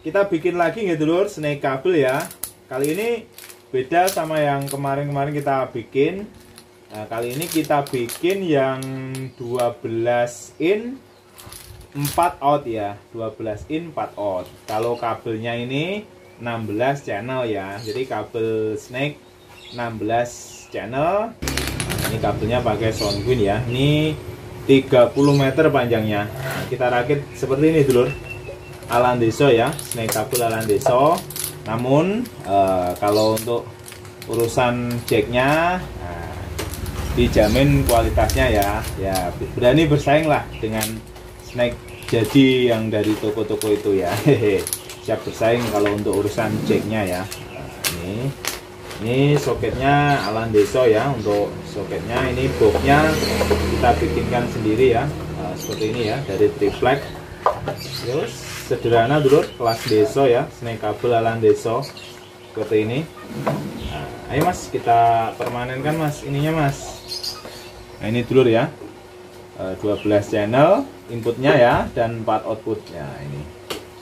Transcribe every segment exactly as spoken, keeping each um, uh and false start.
kita bikin lagi ya dulur, snake kabel ya. Kali ini beda sama yang kemarin-kemarin kita bikin. Nah, kali ini kita bikin yang dua belas in empat out ya, dua belas in empat out. Kalau kabelnya ini enam belas channel ya. Jadi kabel snake enam belas channel. Nah, ini kabelnya pakai Soundqueen ya. Ini tiga puluh meter panjangnya. Nah, kita rakit seperti ini dulur. Alandeso ya, snake kabel Alandeso. Namun eh, kalau untuk urusan jacknya nah, dijamin kualitasnya ya. Ya berani bersaing lah dengan snake jadi yang dari toko-toko itu ya. Hehe. Siap bersaing kalau untuk urusan jacknya ya. Nah, ini ini soketnya Alandeso ya. Untuk soketnya ini boxnya kita bikinkan sendiri ya. Nah, seperti ini ya, dari triplek. Terus sederhana dulur, kelas deso ya, snake kabel Alandeso seperti ini. Nah, ayo mas, kita permanenkan mas ininya mas. Nah ini dulur ya, dua belas channel inputnya ya, dan empat outputnya ini.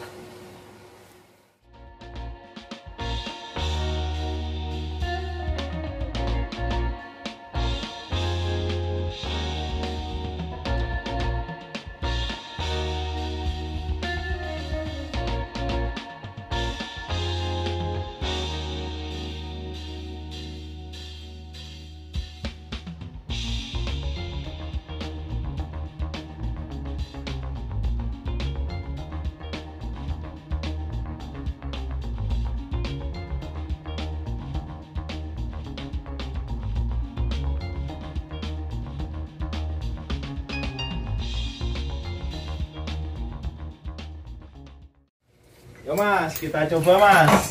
Yo mas, kita coba mas.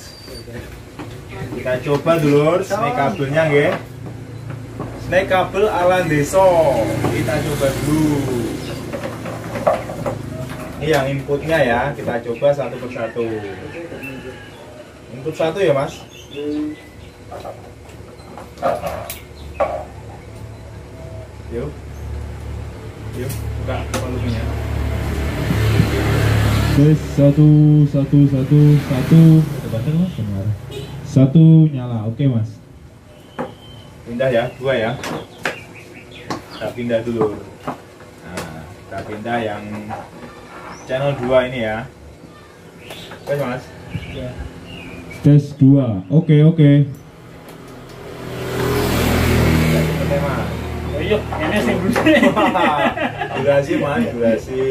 Kita coba dulur snake kabelnya nggih. Snake kabel Alandeso. Kita coba dulu. Ini yang inputnya ya, kita coba satu persatu. Input satu ya mas. Yuk. Yuk, buka volumenya. Tes satu satu satu satu satu nyala, oke mas. Pindah ya, dua ya. Kita pindah dulu. Nah, kita pindah yang channel dua ini ya. Oke mas. Ya. Tes dua, oke oke. Oke mas. Oh iya, ini sih durasi mas, durasi.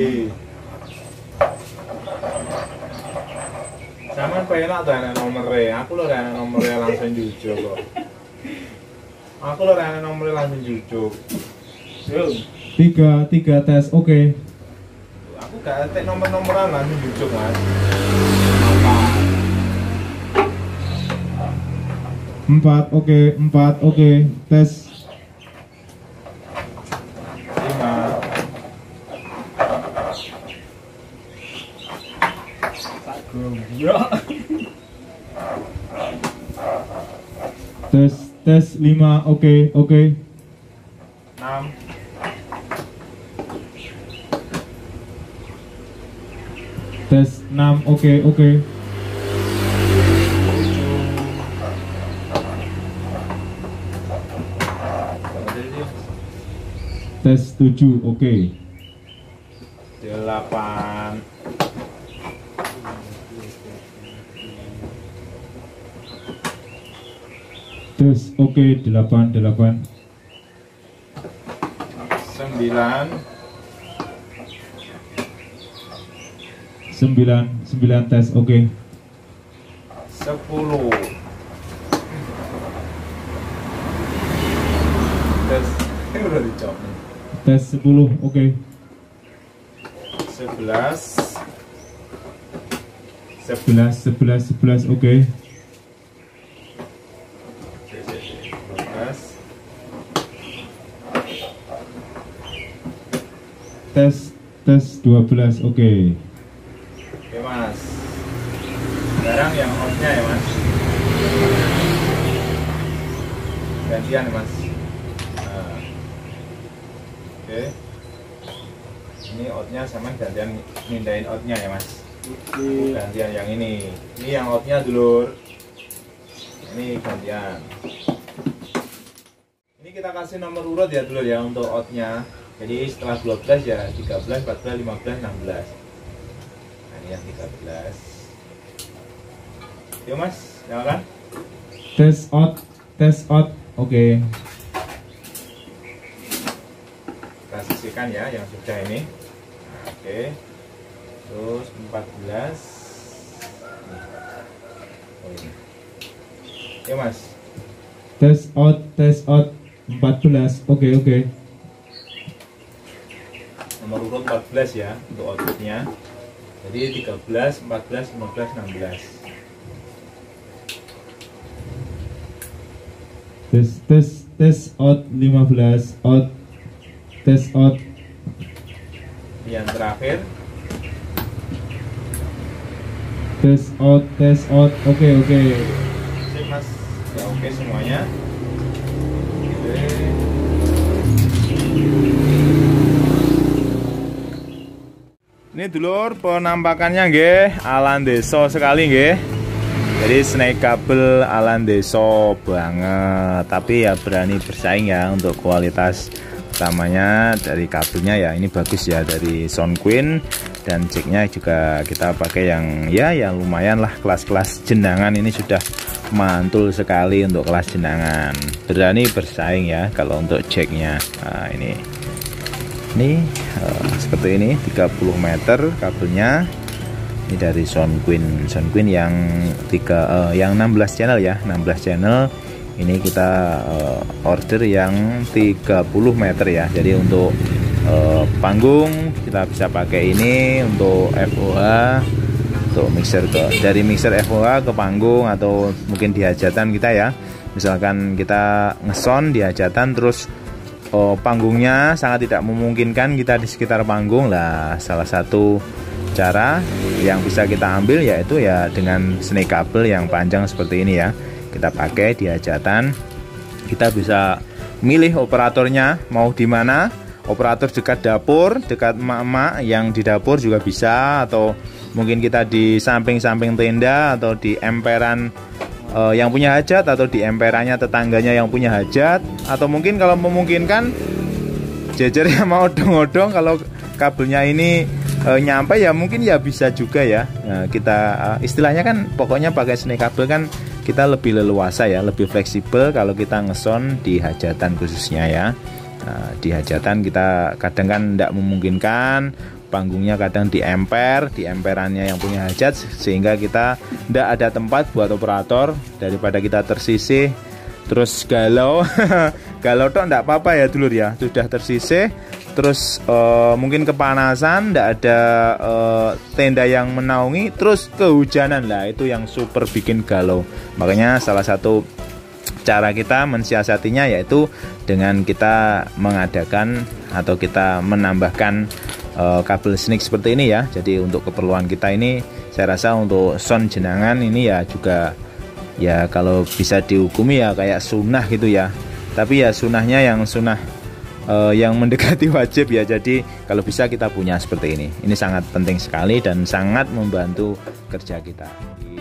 Sama penak tuh enak nomornya, aku loh enak nomornya langsung jujur kok. Aku loh enak nomornya langsung jujur. Tiga tiga tes, oke. Aku gak etek nomor-nomoran langsung jujur mas. Empat, oke empat, oke tes. Lima. Tes tes lima, oke oke. Enam. Tes enam, oke oke. Tes tujuh, oke. Delapan. Tes oke, delapan delapan. Sembilan. Sembilan sembilan tes, oke. Sepuluh. Tes. Ini udah dicop nih. Tes sepuluh, oke. Sebelas. Sebelas sebelas sebelas, oke. Tes tes dua belas, oke. Oke mas. Sekarang yang on-nya ya mas. Gantian ya mas. Nah. Oke. Ini out-nya sama gantian mindahin out-nya ya mas. gantian yang ini. Ini yang outnya dulur. Ini gantian. Ini kita kasih nomor urut ya dulur ya untuk outnya. Jadi setelah dua belas ya tiga belas, empat belas, lima belas, enam belas. Nah ini yang tiga belas. Yuk mas, nyalakan. Test out, test out. Oke. Okay. Kita sisihkan ya yang sudah ini. Nah, oke. Okay. Terus empat belas. Oh ini. Yuk mas. Test out, test out. empat belas. Oke, okay, oke. Okay. Nomor urut empat belas ya untuk outputnya. Jadi tiga belas, empat belas, lima belas, enam belas. Tes tes tes out lima belas out. Tes out. Yang terakhir. Tes out, tes out. Oke, okay, oke. Okay. Sip mas. Ya oke okay, semuanya. Ini dulur penampakannya nggih ala desa sekali nggih. Jadi snake kabel ala desa banget, tapi ya berani bersaing ya untuk kualitas utamanya dari kabelnya ya. Ini bagus ya dari SoundQueen, dan jacknya juga kita pakai yang ya yang lumayan lah, kelas-kelas jenangan ini sudah mantul sekali untuk kelas jenangan. Berani bersaing ya kalau untuk jacknya. Nah ini. Ini uh, seperti ini tiga puluh meter kabelnya. Ini dari SoundQueen, SoundQueen yang tiga uh, yang enam belas channel ya, enam belas channel. Ini kita uh, order yang tiga puluh meter ya. Jadi untuk uh, panggung kita bisa pakai ini, untuk F O H, untuk mixer ke dari mixer F O H ke panggung, atau mungkin di hajatan kita ya. Misalkan kita ngesound di hajatan terus oh, panggungnya sangat tidak memungkinkan kita di sekitar panggung lah, salah satu cara yang bisa kita ambil yaitu ya dengan snake kabel yang panjang seperti ini ya. Kita pakai di hajatan, kita bisa milih operatornya mau di mana. Operator dekat dapur, dekat emak-emak yang di dapur juga bisa, atau mungkin kita di samping-samping tenda, atau di emperan Uh, yang punya hajat, atau di emperannya tetangganya yang punya hajat, atau mungkin kalau memungkinkan jejernya mau odong-odong, kalau kabelnya ini uh, nyampe ya mungkin ya bisa juga ya. Nah, kita uh, istilahnya kan pokoknya pakai snake kabel kan kita lebih leluasa ya, lebih fleksibel kalau kita ngesound di hajatan khususnya ya. Nah, di hajatan kita kadang kan tidak memungkinkan, panggungnya kadang di emper, di emperannya yang punya hajat, sehingga kita tidak ada tempat buat operator. Daripada kita tersisih terus galau galau toh tidak apa-apa ya dulur ya, sudah tersisih terus uh, mungkin kepanasan, tidak ada uh, tenda yang menaungi, terus kehujanan lah, itu yang super bikin galau. Makanya salah satu cara kita mensiasatinya yaitu dengan kita mengadakan atau kita menambahkan Uh, kabel snake seperti ini ya. Jadi untuk keperluan kita ini, saya rasa untuk sound jenangan ini ya juga ya kalau bisa dihukumi ya kayak sunnah gitu ya. Tapi ya sunnahnya yang sunnah uh, yang mendekati wajib ya. Jadi kalau bisa kita punya seperti ini. Ini sangat penting sekali dan sangat membantu kerja kita di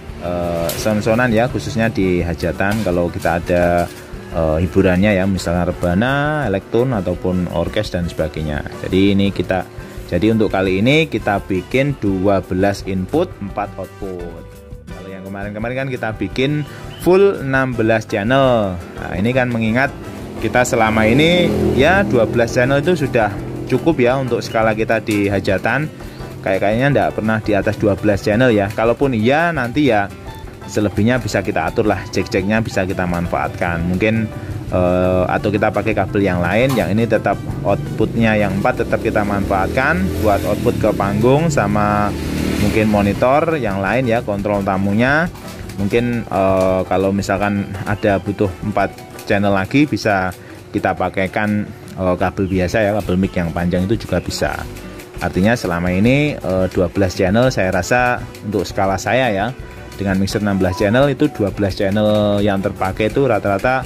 uh, sound-soundan ya, khususnya di hajatan kalau kita ada Uh, hiburannya ya, misalnya rebana, elektron ataupun orkes dan sebagainya. Jadi ini kita jadi untuk kali ini kita bikin dua belas input, empat output. Kalau yang kemarin-kemarin kan kita bikin full enam belas channel. Nah, ini kan mengingat kita selama ini ya dua belas channel itu sudah cukup ya untuk skala kita di hajatan. Kayak-kayaknya enggak pernah di atas dua belas channel ya. Kalaupun iya nanti ya selebihnya bisa kita atur lah, cek-ceknya bisa kita manfaatkan mungkin uh, atau kita pakai kabel yang lain. Yang ini tetap outputnya yang empat tetap kita manfaatkan buat output ke panggung, sama mungkin monitor yang lain ya, kontrol tamunya. Mungkin uh, kalau misalkan ada butuh empat channel lagi bisa kita pakaikan uh, kabel biasa ya, kabel mic yang panjang itu juga bisa. Artinya selama ini uh, dua belas channel saya rasa untuk skala saya ya, dengan mixer enam belas channel itu dua belas channel yang terpakai itu rata-rata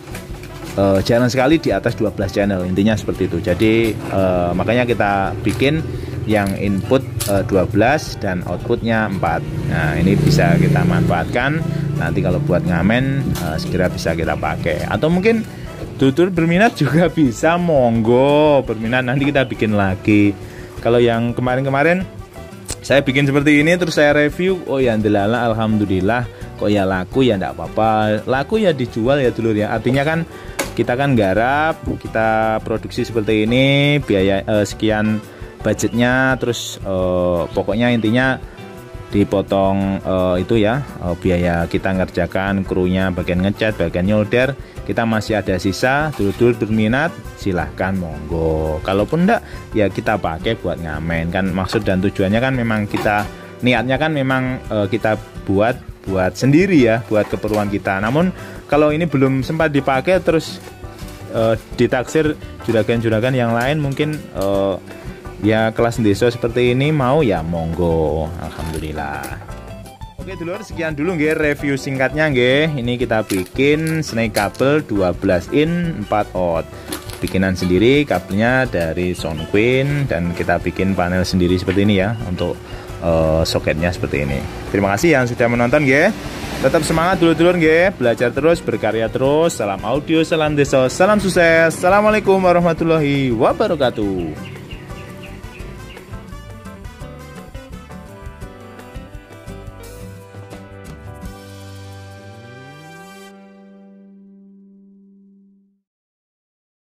uh, jarang sekali di atas dua belas channel, intinya seperti itu. Jadi uh, makanya kita bikin yang input uh, dua belas dan outputnya empat. Nah ini bisa kita manfaatkan nanti kalau buat ngamen, uh, segera bisa kita pakai. Atau mungkin dulur berminat juga bisa, monggo berminat nanti kita bikin lagi. Kalau yang kemarin-kemarin saya bikin seperti ini terus saya review, oh ya delala alhamdulillah kok ya laku, ya enggak apa-apa, laku ya dijual ya dulur ya. Artinya kan kita kan garap, kita produksi seperti ini, biaya eh, sekian budgetnya, terus eh, pokoknya intinya dipotong eh, itu ya eh, biaya kita ngerjakan, krunya bagian ngecat, bagian nyolder, kita masih ada sisa. Dulur-dulur berminat silahkan monggo, kalaupun enggak ya kita pakai buat ngamen kan. Maksud dan tujuannya kan memang kita niatnya kan memang eh, kita buat buat sendiri ya, buat keperluan kita. Namun kalau ini belum sempat dipakai terus eh, ditaksir juragan-juragan yang lain mungkin eh, ya kelas desa seperti ini mau ya monggo, alhamdulillah. Oke dulur, sekian dulu nggih review singkatnya nggih. Ini kita bikin snake kabel dua belas in empat out. Bikinan sendiri, kabelnya dari Sound Queen, dan kita bikin panel sendiri seperti ini ya untuk uh, soketnya seperti ini. Terima kasih yang sudah menonton nggih. Tetap semangat dulur-dulur nggih, belajar terus, berkarya terus. Salam audio, salam desa, salam sukses. Assalamualaikum warahmatullahi wabarakatuh.